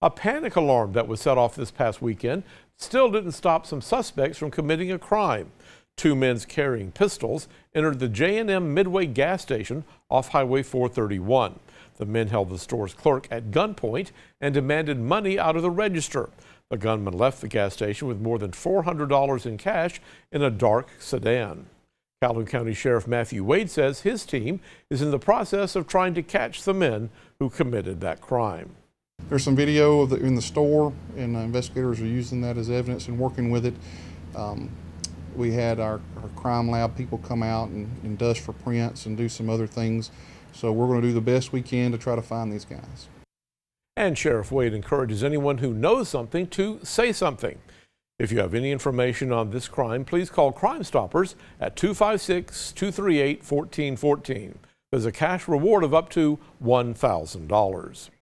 A panic alarm that was set off this past weekend still didn't stop some suspects from committing a crime. Two men carrying pistols entered the J&M Midway gas station off Highway 431. The men held the store's clerk at gunpoint and demanded money out of the register. The gunman left the gas station with more than $400 in cash in a dark sedan. Calhoun County Sheriff Matthew Wade says his team is in the process of trying to catch the men who committed that crime. There's some video of in the store, and investigators are using that as evidence and working with it. We had our crime lab people come out and dust for prints and do some other things. So we're going to do the best we can to try to find these guys. And Sheriff Wade encourages anyone who knows something to say something. If you have any information on this crime, please call Crime Stoppers at 256-238-1414. There's a cash reward of up to $1,000.